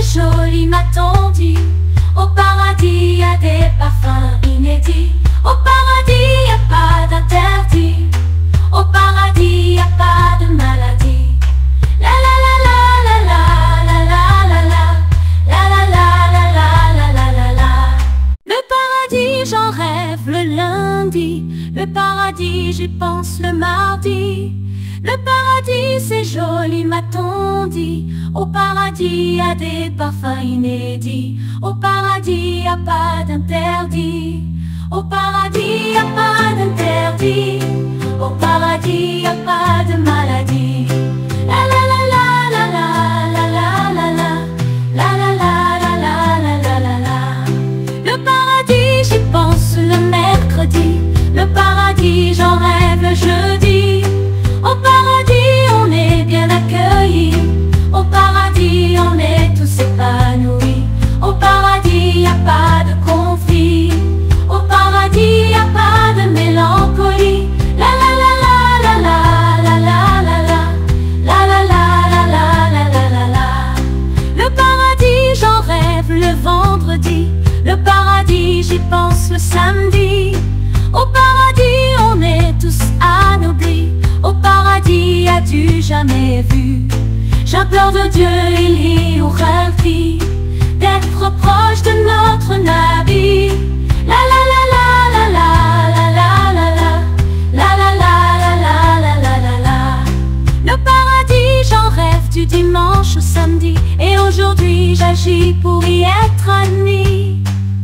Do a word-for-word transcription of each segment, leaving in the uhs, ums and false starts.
c'est joli, m'a-t-on dit. Au paradis y a des parfums inédits. Au paradis y a pas d'interdit. Au paradis y a pas de maladie. La la la la la la la la la la la la la la la la la la. Le paradis j'en rêve le lundi. Le paradis j'y pense le mardi. Le paradis c'est joli, m'a-t-on dit. Au paradis y a des parfums inédits. Au paradis y a pas d'interdit. Au paradis y a pas d'interdit. Au paradis y a pas de maladie. La la la la la la la la la la la la la la la la la la. Le paradis j'y pense le mercredi. Le paradis j'en rêve le jeudi. Au paradis on est bien accueillis. Au paradis on est tous épanouis. Au paradis y a pas de conflit. Au paradis y a pas de mélancolie. La la la la la la la la la la la la la la la la la la. Le paradis j'en rêve le vendredi. Le paradis j'y pense le samedi. Au paradis on est tous anoblis. Au paradis y a du jamais vu. J'implore de Dieu il y aura d'être proche de notre Nabi. La la la la la la la la la la la la la la la la la. Le paradis j'en rêve du dimanche au samedi. Et aujourd'hui j'agis pour y être admis.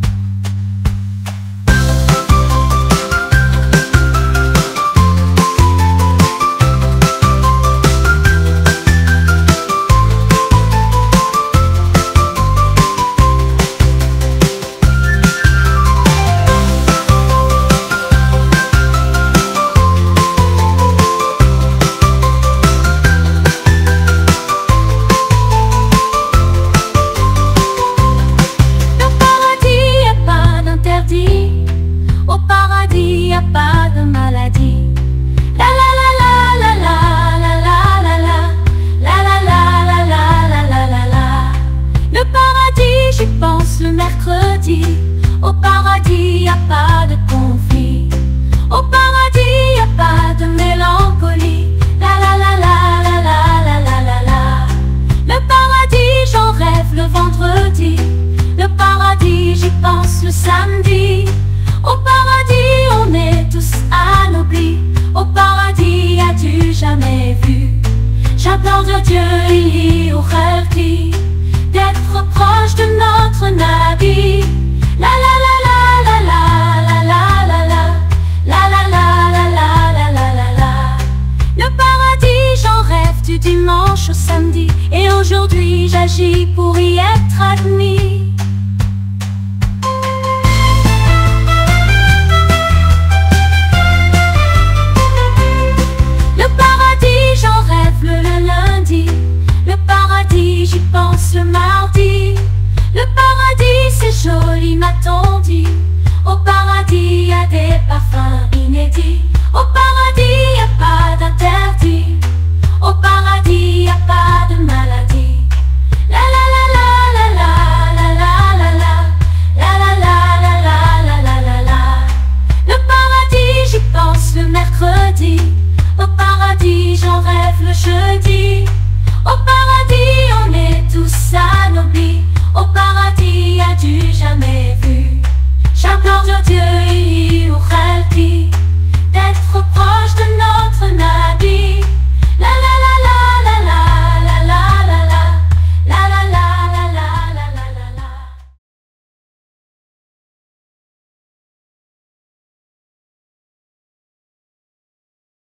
Au paradis y a pas de maladie. La la la la la la la la la la la la la la la la la la. Le paradis j'y pense le mercredi. Au paradis y a pas de conflit. Au paradis y a pas de mélancolie. La la la la la la la la la la. Le paradis j'en rêve le vendredi. Le paradis j'y pense le samedi. Au paradis on est tous anoblis. Au paradis y a du jamais vu. J'implore de Dieu il y aura d'être proche de notre Nabi. La la la la la la la la la la la la la la la la la la. Le paradis j'en rêve du dimanche au samedi. Et aujourd'hui j'agis pour y être admis. Le paradis j'y pense le mardi. Le paradis c'est joli, m'a-t-on dit. Au paradis